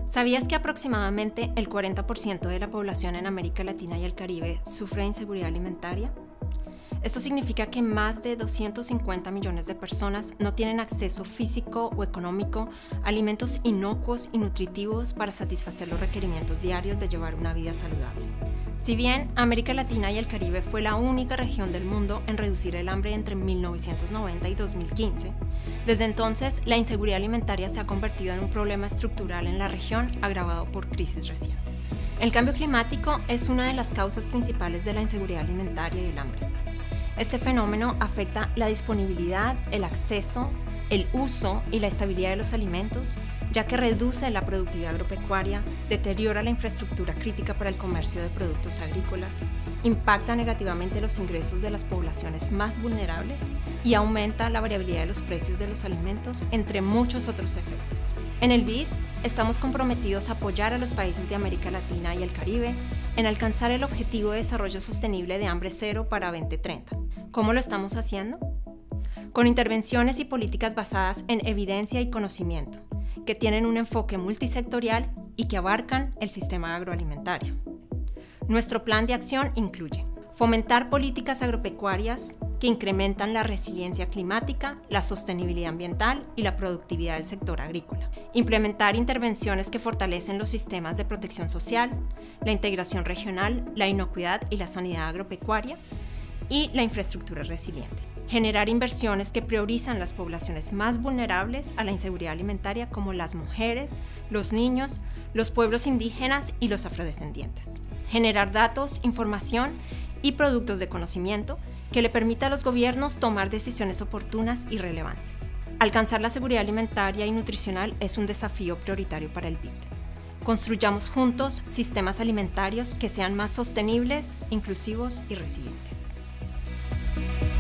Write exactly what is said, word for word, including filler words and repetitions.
¿Sabías que aproximadamente el cuarenta por ciento de la población en América Latina y el Caribe sufre de inseguridad alimentaria? Esto significa que más de doscientos cincuenta millones de personas no tienen acceso físico o económico a alimentos inocuos y nutritivos para satisfacer los requerimientos diarios de llevar una vida saludable. Si bien América Latina y el Caribe fue la única región del mundo en reducir el hambre entre mil novecientos noventa y dos mil quince, desde entonces la inseguridad alimentaria se ha convertido en un problema estructural en la región agravado por crisis recientes. El cambio climático es una de las causas principales de la inseguridad alimentaria y el hambre. Este fenómeno afecta la disponibilidad, el acceso, el uso y la estabilidad de los alimentos, ya que reduce la productividad agropecuaria, deteriora la infraestructura crítica para el comercio de productos agrícolas, impacta negativamente los ingresos de las poblaciones más vulnerables y aumenta la variabilidad de los precios de los alimentos, entre muchos otros efectos. En el B I D estamos comprometidos a apoyar a los países de América Latina y el Caribe en alcanzar el Objetivo de Desarrollo Sostenible de Hambre Cero para veinte treinta. ¿Cómo lo estamos haciendo? Con intervenciones y políticas basadas en evidencia y conocimiento, que tienen un enfoque multisectorial y que abarcan el sistema agroalimentario. Nuestro plan de acción incluye fomentar políticas agropecuarias que incrementan la resiliencia climática, la sostenibilidad ambiental y la productividad del sector agrícola. Implementar intervenciones que fortalecen los sistemas de protección social, la integración regional, la inocuidad y la sanidad agropecuaria y la infraestructura resiliente. Generar inversiones que priorizan las poblaciones más vulnerables a la inseguridad alimentaria como las mujeres, los niños, los pueblos indígenas y los afrodescendientes. Generar datos, información y productos de conocimiento que le permita a los gobiernos tomar decisiones oportunas y relevantes. Alcanzar la seguridad alimentaria y nutricional es un desafío prioritario para el B I D. Construyamos juntos sistemas alimentarios que sean más sostenibles, inclusivos y resilientes.